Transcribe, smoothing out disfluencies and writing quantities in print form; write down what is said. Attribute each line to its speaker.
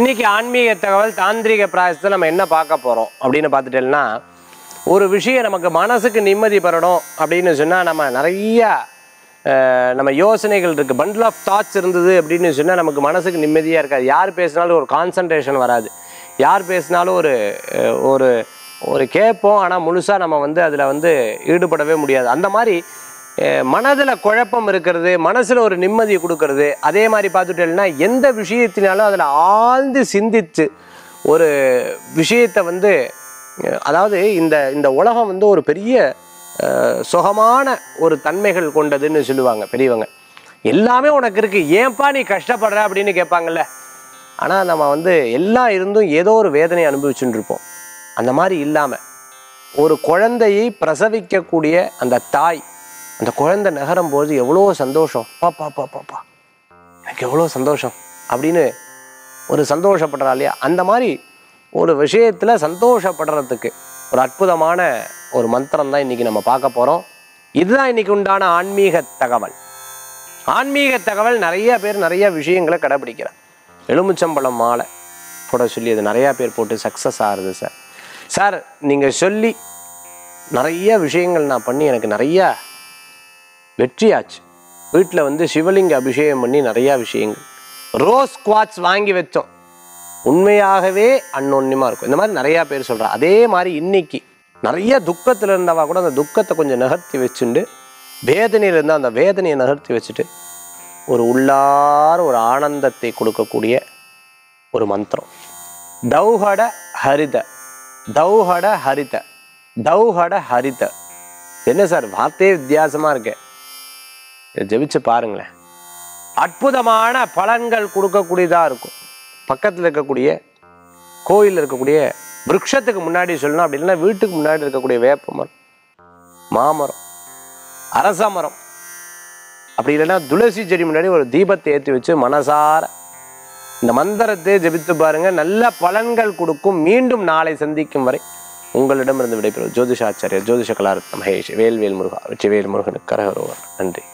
Speaker 1: இன்னைக்கு ஆன்மீக தகவல் தாந்திரிக பிராயசத்தில் நம்ம என்ன பார்க்க போகிறோம் அப்படின்னு பார்த்துட்டேன்னா, ஒரு விஷயம் நமக்கு மனசுக்கு நிம்மதி பெறணும் அப்படின்னு சொன்னால் நம்ம நிறையா நம்ம யோசனைகள் இருக்குது, பண்டில் ஆஃப் தாட்ஸ் இருந்தது அப்படின்னு சொன்னால் நமக்கு மனசுக்கு நிம்மதியாக இருக்காது. யார் பேசினாலும் ஒரு கான்சன்ட்ரேஷன் வராது, யார் பேசினாலும் ஒரு ஒரு ஒரு கேட்போம், ஆனால் முழுசாக நம்ம அதில் ஈடுபடவே முடியாது. அந்த மாதிரி மனதில் குழப்பம் இருக்கிறது, மனசில் ஒரு நிம்மதியை கொடுக்கறது. அதே மாதிரி பார்த்துட்டேன்னா எந்த விஷயத்தினாலும் அதில் ஆழ்ந்து சிந்தித்து ஒரு விஷயத்தை அதாவது இந்த இந்த உலகம் ஒரு பெரிய சுகமான ஒரு தன்மைகள் கொண்டதுன்னு சொல்லுவாங்க பெரியவங்க. எல்லாமே உனக்கு இருக்குது, ஏன்பா நீ கஷ்டப்படுற அப்படின்னு கேட்பாங்கல்ல. ஆனால் நம்ம எல்லாம் இருந்தும் ஏதோ ஒரு வேதனை அனுபவிச்சுட்டு இருப்போம். அந்த மாதிரி இல்லாமல் ஒரு குழந்தையை பிரசவிக்கக்கூடிய அந்த தாய், அந்த குழந்தை நகரும் போது எவ்வளோ சந்தோஷம், பாப்பா பாப்பா பாப்பா எனக்கு எவ்வளோ சந்தோஷம் அப்படின்னு ஒரு சந்தோஷப்படுறா இல்லையா. அந்த மாதிரி ஒரு விஷயத்தில் சந்தோஷப்படுறதுக்கு ஒரு அற்புதமான ஒரு மந்திரம் தான் இன்றைக்கி நம்ம பார்க்க போகிறோம். இதுதான் இன்றைக்கி உண்டான ஆன்மீக தகவல். ஆன்மீக தகவல் நிறைய பேர் நிறைய விஷயங்களை கடைப்பிடிக்கிறார். எலுமிச்சம்பழம் மாலை போட சொல்லி அது நிறையா பேர் போட்டு சக்ஸஸ் ஆகுது. சார் நீங்கள் சொல்லி நிறைய விஷயங்கள் நான் பண்ணி எனக்கு நிறையா வெற்றியாச்சு. வீட்டில் சிவலிங்க அபிஷேகம் பண்ணி நிறையா விஷயங்கள், ரோஸ் குவாட்ஸ் வாங்கி வச்சோம், உண்மையாகவே அன்னொன்னியமாக இருக்கும். இந்த மாதிரி நிறையா பேர் சொல்கிறா. அதே மாதிரி இன்னைக்கு நிறைய துக்கத்தில் இருந்தவா கூட அந்த துக்கத்தை கொஞ்சம் நகர்த்தி வச்சுட்டு, வேதனையில் இருந்தால் அந்த வேதனையை நகர்த்தி வச்சுட்டு ஒரு உள்ளார ஒரு ஆனந்தத்தை கொடுக்கக்கூடிய ஒரு மந்திரம். தௌஹட ஹரித, தௌஹட ஹரித, தௌஹட ஹரித. என்ன சார் வார்த்தையே வித்தியாசமாக இருக்கு, ஜெபிச்சு பாருங்களேன். அற்புதமான பலன்கள் கொடுக்கக்கூடியதாக இருக்கும். பக்கத்தில் இருக்கக்கூடிய கோயிலில் இருக்கக்கூடிய விருட்சத்துக்கு முன்னாடி சொல்லணும், அப்படி இல்லைன்னா வீட்டுக்கு முன்னாடி இருக்கக்கூடிய வேப்ப மரம், மாமரம், அரச மரம், அப்படி இல்லைன்னா துளசி செடி முன்னாடி ஒரு தீபத்தை ஏற்றி வச்சு மனசார இந்த மந்திரத்தை ஜெபித்து பாருங்க, நல்ல பலன்கள் கொடுக்கும். மீண்டும் நாளை சந்திக்கும் வரை உங்களிடமிருந்து விடைபெறும் ஜோதிஷாச்சாரியர் ஜோதிஷ கலாரத்ன மகேஷ். வேல்வேல் முருகா, வெற்றிவேல் முருகனுக்கு கரகரோகர். நன்றி.